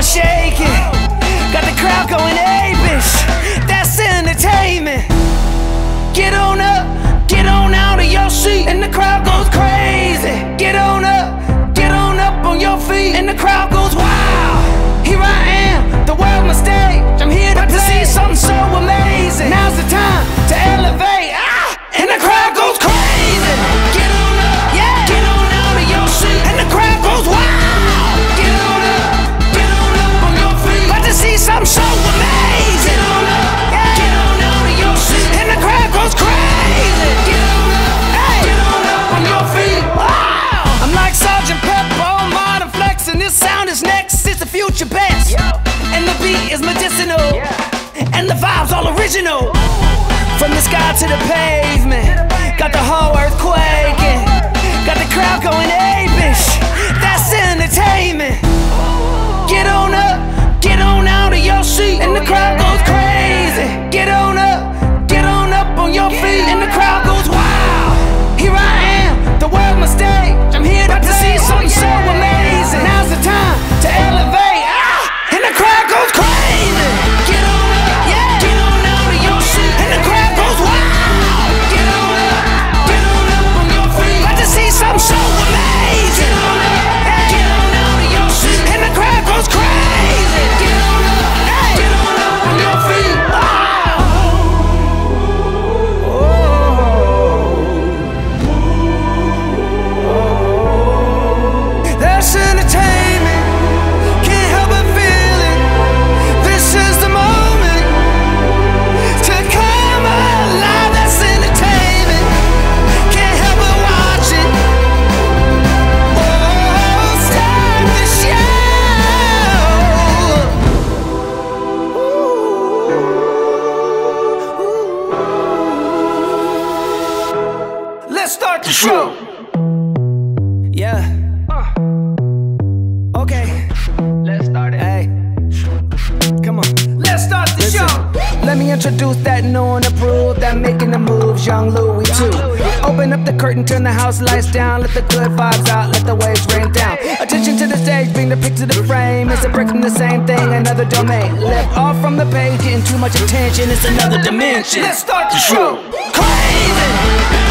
shaking, got the crowd going apish. That's entertainment. Get on up, get on out of your seat, and the crowd goes crazy. Get on up on your feet, and the crowd goes wow. Here I am, the world my stage. I'm here to see something so amazing. Now's the time to elevate, and the crowd goes crazy. Get on up, yeah, get on out of your seat, and the crowd goes wow. Get on up on your feet. About to see something so amazing. Get on up, yeah, get on out of your seat, and the crowd goes crazy. Get on up, hey, get on your feet. Wow. I'm like Sergeant Pepper on Modern Flex, and this sound is next. It's the future best, and the beat is medicinal, and the vibes all original. From the sky to the pavement, got the whole earth quaking, got the crowd going apish. That's entertainment. Get on up, get on out of your seat, and the crowd goes crazy. Get on up on your feet, and the crowd goes wow. Here I am, the world my stage. I'm here to see something so amazing. Now's the time to elevate, and the crowd goes crazy. Get on up, yeah, get on out of your seat, and the crowd goes wow. Get on up on your feet. About to see something so amazing. Get on up, yeah, get on out of your seat, and the crowd goes crazy. Get on up, hey, get on your feet. Wow. That's entertainment, can't help but feel it. This is the moment to come alive. That's entertainment, can't help but watch it. Oh, start the show. Let's start the show. Yeah. Okay. Let's start it. Hey. Come on. Let's start the show. Let me introduce that new and approved, that making the moves, young Louis too. Open up the curtain, turn the house lights down, let the good vibes out, let the waves rain down. Attention to the stage, bring the pic to the frame. It's a break from the same thing, another domain. Lift off from the page, getting too much attention, it's another dimension. Let's start the show. Crazy.